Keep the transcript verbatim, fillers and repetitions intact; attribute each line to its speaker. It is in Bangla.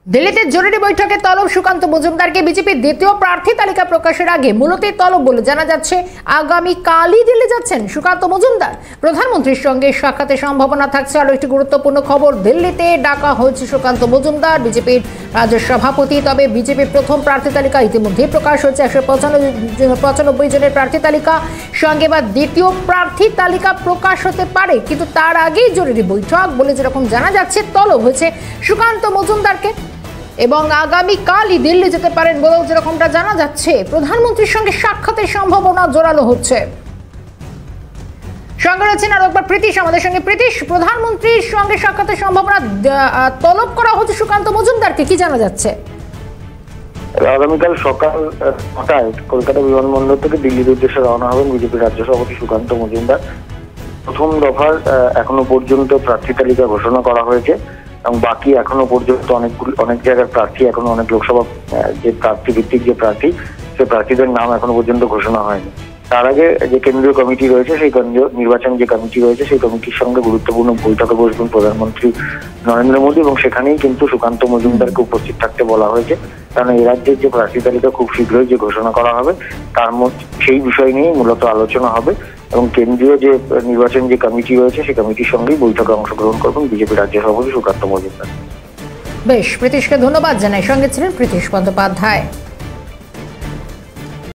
Speaker 1: দিল্লিতে জরুরি বৈঠকে তলব সুকান্ত মজুমদারকে বিজেপির দ্বিতীয় প্রার্থী তালিকা প্রকাশের আগে মূলত তলব বলে জানা যাচ্ছে আগামী কালই দিল্লি যাচ্ছেন সুকান্ত মজুমদার। প্রধানমন্ত্রীর সঙ্গে সাক্ষাতের সম্ভাবনা থাকছে। আরো একটি গুরুত্বপূর্ণ খবর, দিল্লিতে ডাকা হয়েছে সুকান্ত মজুমদার, বিজেপির রাজ্য সভাপতি। তবে বিজেপির প্রথম প্রার্থী তালিকা ইতিমধ্যে প্রকাশ হয়েছে। একশো পঁচানব্বই জনের প্রার্থী তালিকা সঙ্গে বা দ্বিতীয় প্রার্থী তালিকা প্রকাশ হতে পারে, কিন্তু তার আগেই জরুরি বৈঠক বলে যেরকম জানা যাচ্ছে তলব হয়েছে সুকান্ত মজুমদারকে এবং আগামীকালই দিল্লি যেতে পারেন বলেও যেরকমটা জানা যাচ্ছে। প্রধানমন্ত্রীর সঙ্গে সাক্ষাতের সম্ভাবনা জোরালো হচ্ছে। সঙ্গে রয়েছেন আরো একবার প্রীতিশ আমাদের সঙ্গে। প্রীতিশ, প্রধানমন্ত্রীর সঙ্গে সাক্ষাতের সম্ভাবনা তলব করা হচ্ছে সুকান্ত মজুমদারকে, কি জানা যাচ্ছে?
Speaker 2: আগামীকাল সকাল নটায় কলকাতা বিমানবন্দর থেকে দিল্লির উদ্দেশ্যে রওনা হবেন বিজেপির রাজ্য সভাপতি সুকান্ত মজুমদার। প্রথম দফার এখনো পর্যন্ত প্রার্থী তালিকা ঘোষণা করা হয়েছে এবং বাকি এখনো পর্যন্ত অনেকগুলো অনেক জায়গার প্রার্থী, এখনো অনেক লোকসভা যে প্রার্থী ভিত্তিক যে প্রার্থী, সে প্রার্থীদের নাম এখনো পর্যন্ত ঘোষণা হয়নি। তার আগে যে কেন্দ্রীয় কমিটি রয়েছে, সেই কেন্দ্রীয় নির্বাচন যে কমিটি রয়েছে, সেই কমিটির সঙ্গে গুরুত্বপূর্ণ বৈঠকে বসবেন প্রধানমন্ত্রী নরেন্দ্র মোদী এবং সেখানেই কিন্তু সুকান্ত মজুমদারকে উপস্থিত থাকতে বলা হয়েছে। কারণ এই রাজ্যের যে প্রার্থী তালিকা খুব শীঘ্রই যে ঘোষণা করা হবে, তার মধ্যে সেই বিষয় নিয়েই মূলত আলোচনা হবে এবং কেন্দ্রীয় যে নির্বাচন যে কমিটি রয়েছে, সেই কমিটির সঙ্গেই বৈঠকে অংশগ্রহণ করবেন বিজেপি রাজ্য সভাপতি সুকান্ত মজুমদার।
Speaker 1: বেশ, প্রীতিশকে ধন্যবাদ জানাই। সঙ্গে ছিলেন প্রীতিশ বন্দ্যোপাধ্যায়।